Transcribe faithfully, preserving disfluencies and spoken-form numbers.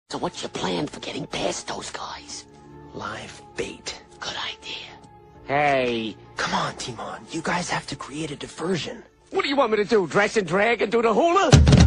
So what's your plan for getting past those guys? Live bait. Good idea. Hey. Come on, Timon. You guys have to create a diversion. What do you want me to do? Dress and drag and do the hula?